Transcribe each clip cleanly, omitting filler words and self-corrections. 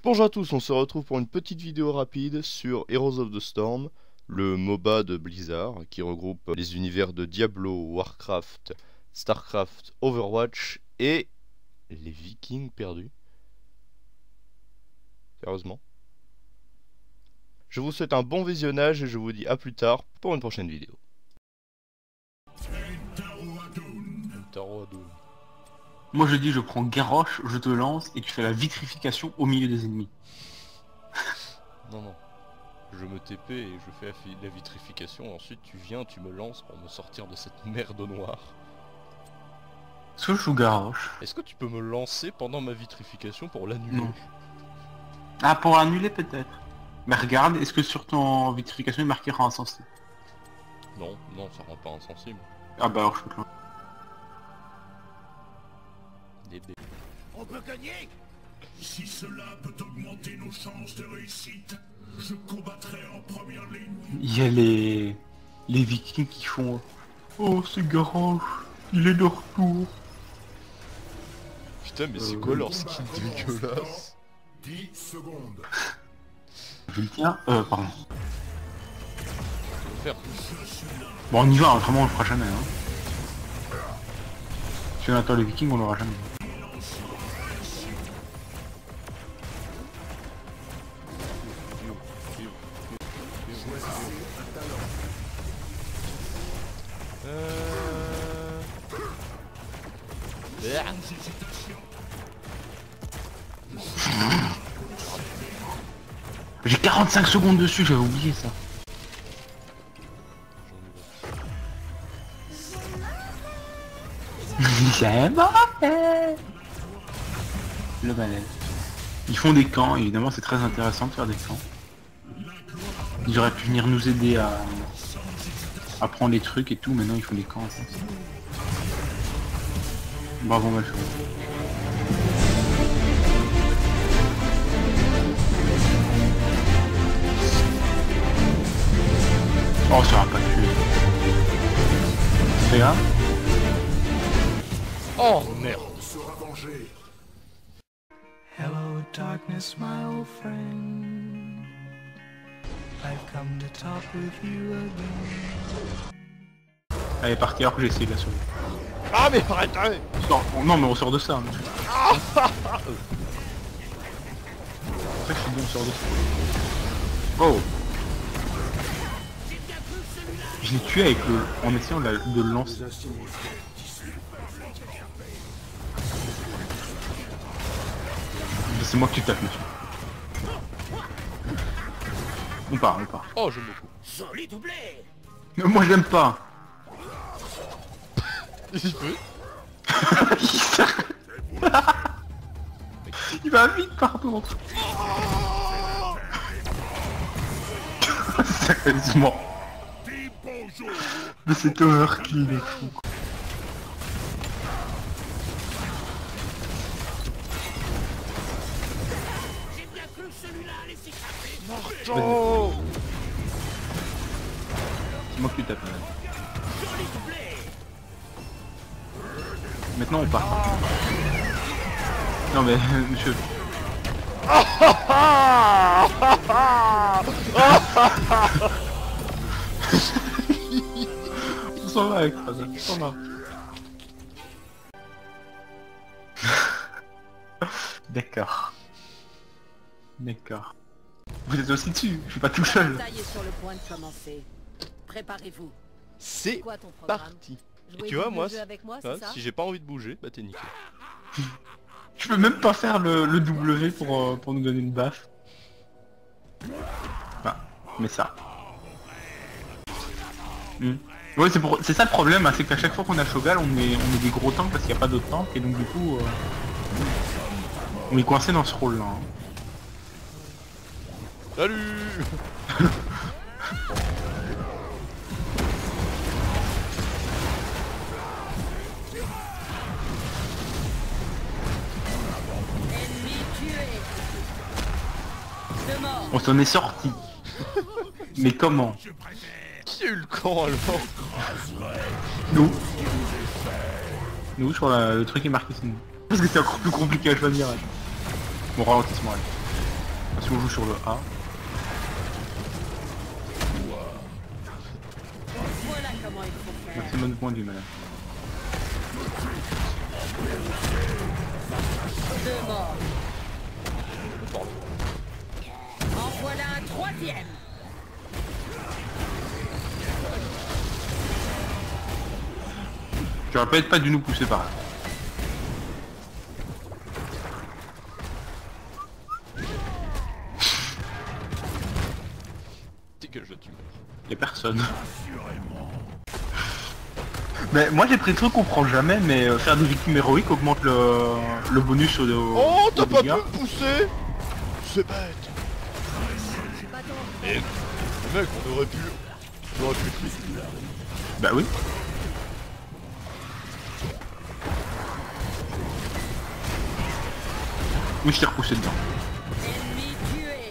Bonjour à tous, on se retrouve pour une petite vidéo rapide sur Heroes of the Storm, le MOBA de Blizzard qui regroupe les univers de Diablo, Warcraft, Starcraft, Overwatch et les Vikings perdus. Sérieusement. Je vous souhaite un bon visionnage et je vous dis à plus tard pour une prochaine vidéo. Moi je dis je prends Garrosh, je te lance et tu fais la vitrification au milieu des ennemis. Non, non. Je me TP et je fais la vitrification, ensuite tu viens, tu me lances pour me sortir de cette merde noire. Est-ce que je joue Garrosh? Est-ce que tu peux me lancer pendant ma vitrification pour l'annuler? Non. Ah, pour annuler peut-être. Mais regarde, est-ce que sur ton vitrification il marquera insensible? Non, non, ça rend pas insensible. Ah bah alors je peux te lancer. On peut gagner. Si cela peut augmenter nos chances de réussite, je combattrai en première ligne. Il y a les Vikings qui font oh c'est Garrosh, il est de retour. Putain, mais c'est quoi leur skin dégueulasse? 10 secondes. Je le tiens, pardon. Faire. Bon on y va, hein, vraiment on le fera jamais hein. Si on attend les Vikings on l'aura jamais. J'ai 45 secondes dessus, j'avais oublié ça. C'est mauvais. Le balai. Ils font des camps, évidemment c'est très intéressant de faire des camps. Ils auraient pu venir nous aider à prendre les trucs et tout, maintenant ils font des camps en fait. Bravo mal joué. Oh ça va pas tuer. C'est grave. Oh merde. Hello darkness my old friend, I've come to talk with you again. Elle est partie alors que j'ai essayé de la sauver. Ah mais arrêtez. Non mais on sort de ça. Mais... C'est vrai que je suis bon, on sort de ça. Oh. Je l'ai tué avec en essayant de le lancer. C'est moi que tu tapes monsieur. On part. Oh j'aime beaucoup. Joli doublé. Mais moi j'aime pas. Il peut. Il va vite pardon. Sérieusement. Mais c'est overkill il est fou. J'ai bien cru que celui-là allait s'échapper. Marteau. C'est moi que tu tapes. Joli doublé. Maintenant on part. Non mais monsieur. On s'en va avec ça, on s'en va. D'accord. D'accord. Vous êtes aussi dessus, je suis pas tout seul. La bataille est sur le point de commencer. Préparez-vous. C'est Quoi ton programme? parti. Et Jouer tu vois double moi, jeu avec moi, hein, c'est ça? si j'ai pas envie de bouger, bah t'es niqué. Je peux même pas faire le W pour nous donner une baffe. Ah, mais ça. Ouais c'est ça le problème, hein, c'est qu'à chaque fois qu'on a Shogal on met des gros tanks parce qu'il n'y a pas d'autres tanks et donc du coup on est coincé dans ce rôle là. Hein. Salut. Ennemi tué. De mort. On s'en est sorti. Mais comment? Qui a eu le camp alors? Nous sur le truc est marqué c'est nous. Parce que c'est encore plus compliqué à choisir. Bon ralentissement allez. Si on joue sur le A. Voilà comment il faut faire. Maximum de points de vue, madame. 2 morts. En voilà un 3e. J'aurais peut-être pas dû nous pousser par là. Dégage là, tu meurs. Y'a personne. Mais moi j'ai pris le truc qu'on prend jamais, mais faire des victimes héroïques augmente le bonus au. Oh, t'as au pas pu dégâts. me pousser. C'est bête. Et... mec, on aurait pu le tuer. Bah oui. Oui, je t'ai repoussé dedans. Ennemi tué.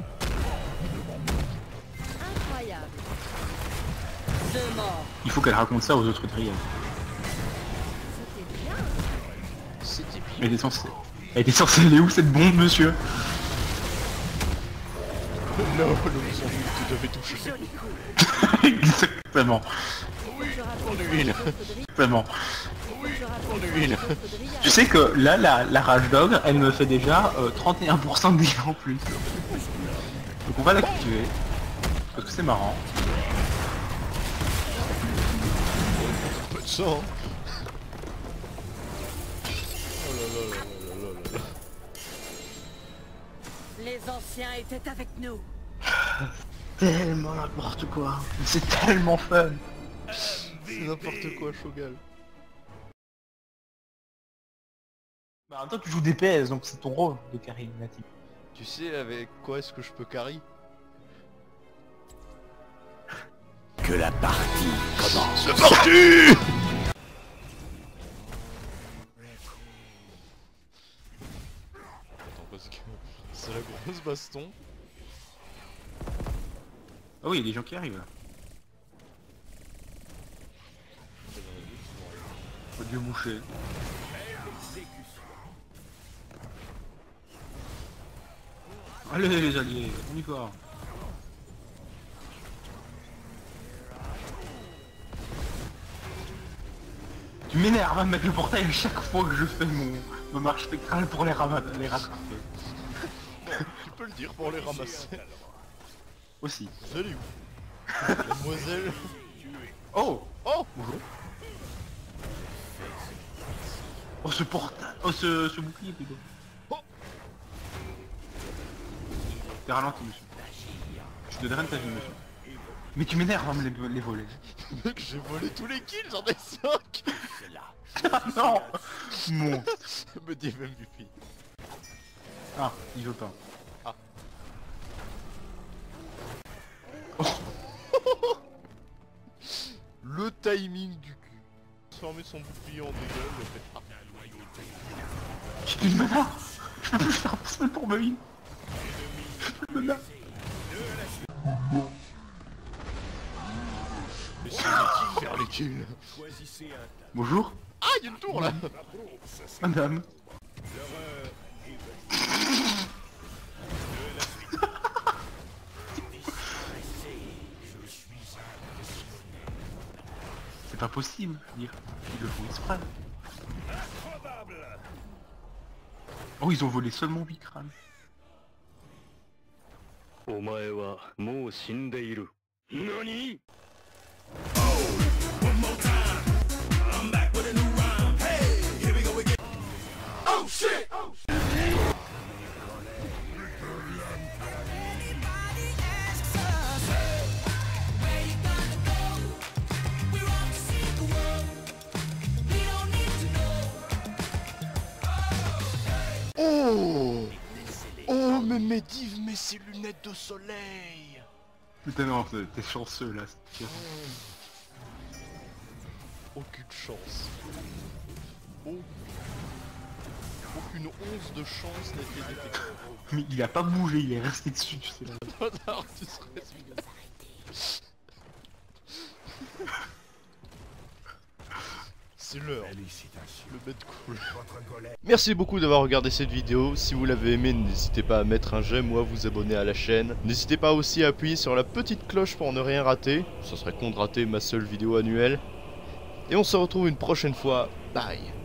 Incroyable. 2 morts. Il faut qu'elle raconte ça aux autres dryades. C'était bien. C'était bien. Elle était censée. Elle était censée aller où cette bombe, monsieur? Non, le son que tu avais touché. Joli coup. Exactement. Oui, en huile. Exactement. Oui, en huile. Tu sais que là, la Rage Dog, elle me fait déjà 31% de dégâts en plus. Donc on va l'activer. Parce que c'est marrant. Un peu de sang. Oh là là là là là là là. Les anciens étaient avec nous. Tellement n'importe quoi. C'est tellement fun. C'est n'importe quoi, Shogal. Bah, en même temps, tu joues DPS, donc c'est ton rôle de carry natif. Tu sais avec quoi est-ce que je peux carry? Que la partie commence. C'est parti! Attends, parce que c'est la grosse baston. Ah oui, il y a des gens qui arrivent là. Oh Dieu mouché. Allez les alliés, on y va. Tu m'énerves à mettre le portail à chaque fois que je fais ma marche spectrale pour les rattraper. Tu peux le dire pour les ramasser. Aussi. Salut. Mademoiselle. Oh Oh! bonjour. Oh ce portail. Oh ce bouclier plutôt. Oh. T'es ralenti monsieur. Je te draine ta vie monsieur. Mais tu m'énerves à me les voler. Mec, j'ai volé tous les kills, j'en ai 5. Ah non. Mon. Me dit MVP. Ah, il veut pas. Ah. Le timing du cul. Transformer son bouclier en dégâts, il a fait ah. J'ai plus de mana. Je peux plus faire passer pour ma vie. J'ai plus de mana. Mais c'est qui faire les kills? Bonjour, Ah, il y a une tour là. madame. C'est pas possible, je veux dire. Ils le font exprès. Oh, ils ont volé seulement 8 crânes. お前はもう死んでいる。何？ Oh! Oh, mais Medivh, mais ces lunettes de soleil! Putain non, t'es chanceux là. Aucune chance. Oh. Aucune once de chance n'a été détectée. Mais il a pas bougé, il est resté dessus, tu sais là. Connard, tu serais celui-là. C'est l'heure. Félicitations. Le bête cool. Votre collègue. Merci beaucoup d'avoir regardé cette vidéo. Si vous l'avez aimé, n'hésitez pas à mettre un j'aime ou à vous abonner à la chaîne. N'hésitez pas aussi à appuyer sur la petite cloche pour ne rien rater. Ça serait con de rater ma seule vidéo annuelle. Et on se retrouve une prochaine fois. Bye.